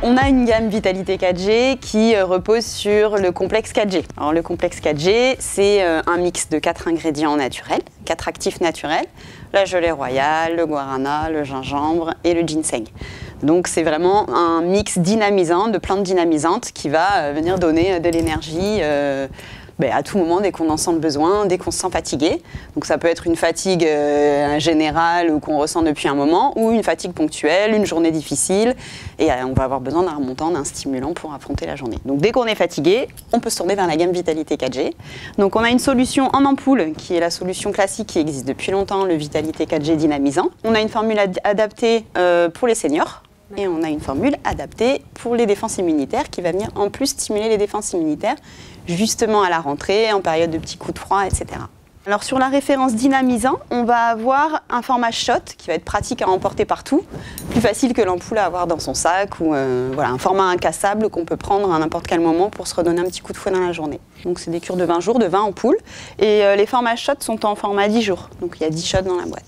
On a une gamme Vitalité 4G qui repose sur le complexe 4G. Alors, le complexe 4G, c'est un mix de 4 ingrédients naturels, 4 actifs naturels, la gelée royale, le guarana, le gingembre et le ginseng. Donc c'est vraiment un mix dynamisant, de plantes dynamisantes qui va venir donner de l'énergie à tout moment dès qu'on en sent le besoin, dès qu'on se sent fatigué. Donc ça peut être une fatigue générale ou qu'on ressent depuis un moment, ou une fatigue ponctuelle, une journée difficile, et on va avoir besoin d'un remontant, d'un stimulant pour affronter la journée. Donc dès qu'on est fatigué, on peut se tourner vers la gamme Vitalité 4G. Donc on a une solution en ampoule, qui est la solution classique qui existe depuis longtemps, le Vitalité 4G dynamisant. On a une formule adaptée pour les seniors, et on a une formule adaptée pour les défenses immunitaires qui va venir en plus stimuler les défenses immunitaires justement à la rentrée, en période de petits coups de froid, etc. Alors sur la référence dynamisant, on va avoir un format shot qui va être pratique à emporter partout, plus facile que l'ampoule à avoir dans son sac, ou voilà, un format incassable qu'on peut prendre à n'importe quel moment pour se redonner un petit coup de fouet dans la journée. Donc c'est des cures de 20 jours, de 20 ampoules, et les formats shot sont en format 10 jours, donc il y a 10 shots dans la boîte.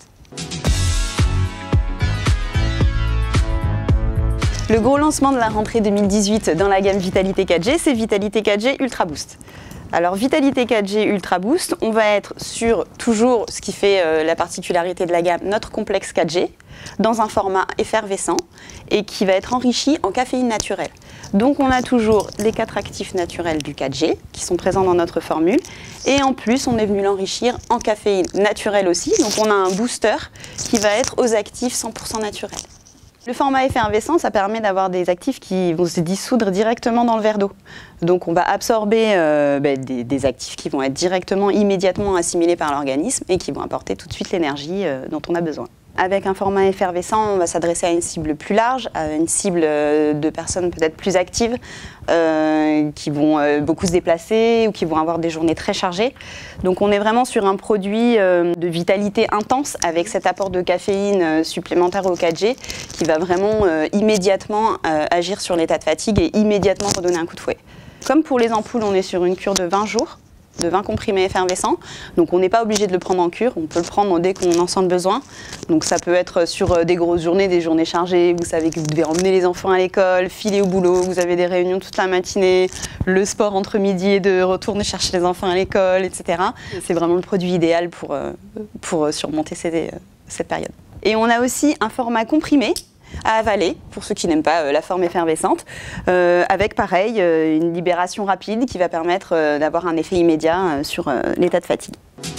Le gros lancement de la rentrée 2018 dans la gamme Vitalité 4G, c'est Vitalité 4G Ultra Boost. Alors Vitalité 4G Ultra Boost, on va être sur toujours ce qui fait la particularité de la gamme, notre complexe 4G, dans un format effervescent et qui va être enrichi en caféine naturelle. Donc on a toujours les 4 actifs naturels du 4G qui sont présents dans notre formule, et en plus on est venu l'enrichir en caféine naturelle aussi, donc on a un booster qui va être aux actifs 100% naturels. Le format effervescent, ça permet d'avoir des actifs qui vont se dissoudre directement dans le verre d'eau. Donc on va absorber des actifs qui vont être directement, immédiatement assimilés par l'organisme et qui vont apporter tout de suite l'énergie dont on a besoin. Avec un format effervescent, on va s'adresser à une cible plus large, à une cible de personnes peut-être plus actives, qui vont beaucoup se déplacer ou qui vont avoir des journées très chargées. Donc on est vraiment sur un produit de vitalité intense avec cet apport de caféine supplémentaire au 4G qui va vraiment immédiatement agir sur l'état de fatigue et immédiatement redonner un coup de fouet. Comme pour les ampoules, on est sur une cure de 20 jours. De 20 comprimés effervescents, donc on n'est pas obligé de le prendre en cure, on peut le prendre dès qu'on en sent le besoin. Donc ça peut être sur des grosses journées, des journées chargées, vous savez que vous devez emmener les enfants à l'école, filer au boulot, vous avez des réunions toute la matinée, le sport entre midi et deux, retourner chercher les enfants à l'école, etc. C'est vraiment le produit idéal pour surmonter cette période. Et on a aussi un format comprimé à avaler, pour ceux qui n'aiment pas la forme effervescente, avec pareil une libération rapide qui va permettre d'avoir un effet immédiat sur l'état de fatigue.